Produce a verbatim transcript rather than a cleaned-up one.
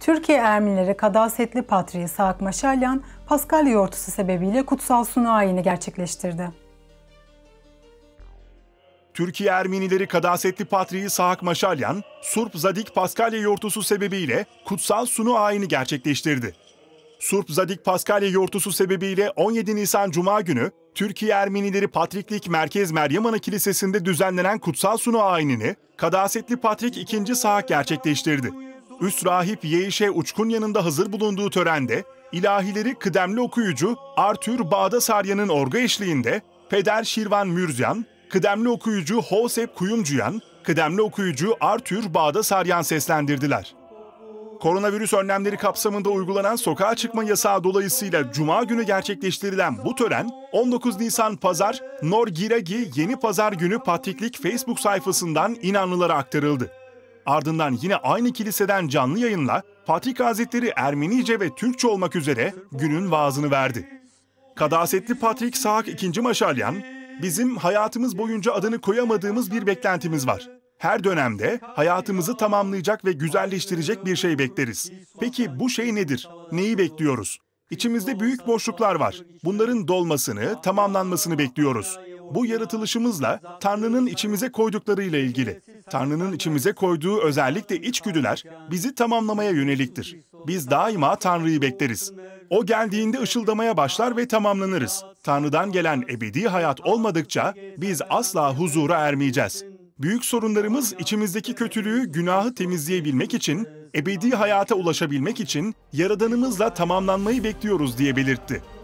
Türkiye Ermenileri Kadasetli Patriği Saak Maşalyan, Paskalya yortusu sebebiyle kutsal sunu ayini gerçekleştirdi. Türkiye Ermenileri Kadasetli Patriği Saak Maşalyan, Surp Zadik Paskalya yortusu sebebiyle kutsal sunu ayini gerçekleştirdi. Surp Zadik Paskalya yortusu sebebiyle on yedi Nisan Cuma günü Türkiye Ermenileri Patriklik Merkez Meryem Ana Kilisesi'nde düzenlenen kutsal sunu ayinini Kadasetli Patrik ikinci. Saak gerçekleştirdi. Üst rahip Yeişe Uçkun yanında hazır bulunduğu törende ilahileri kıdemli okuyucu Arthur Bağdasaryan'ın orgu eşliğinde Peder Şirvan Mürzyan, kıdemli okuyucu Hosep Kuyumcuyan, kıdemli okuyucu Arthur Bağdasaryan seslendirdiler. Koronavirüs önlemleri kapsamında uygulanan sokağa çıkma yasağı dolayısıyla Cuma günü gerçekleştirilen bu tören, on dokuz Nisan Pazar, Nor Giragi Yeni Pazar günü Patriklik Facebook sayfasından inanlılara aktarıldı. Ardından yine aynı kiliseden canlı yayınla Patrik Hazretleri Ermenice ve Türkçe olmak üzere günün vaazını verdi. Kadasetli Patrik Saak ikinci. Maşalyan, bizim hayatımız boyunca adını koyamadığımız bir beklentimiz var. Her dönemde hayatımızı tamamlayacak ve güzelleştirecek bir şey bekleriz. Peki bu şey nedir? Neyi bekliyoruz? İçimizde büyük boşluklar var. Bunların dolmasını, tamamlanmasını bekliyoruz. Bu yaratılışımızla Tanrı'nın içimize koyduklarıyla ilgili. Tanrı'nın içimize koyduğu özellikle içgüdüler bizi tamamlamaya yöneliktir. Biz daima Tanrı'yı bekleriz. O geldiğinde ışıldamaya başlar ve tamamlanırız. Tanrı'dan gelen ebedi hayat olmadıkça biz asla huzura ermeyeceğiz. Büyük sorunlarımız içimizdeki kötülüğü, günahı temizleyebilmek için, ebedi hayata ulaşabilmek için Yaradanımızla tamamlanmayı bekliyoruz diye belirtti.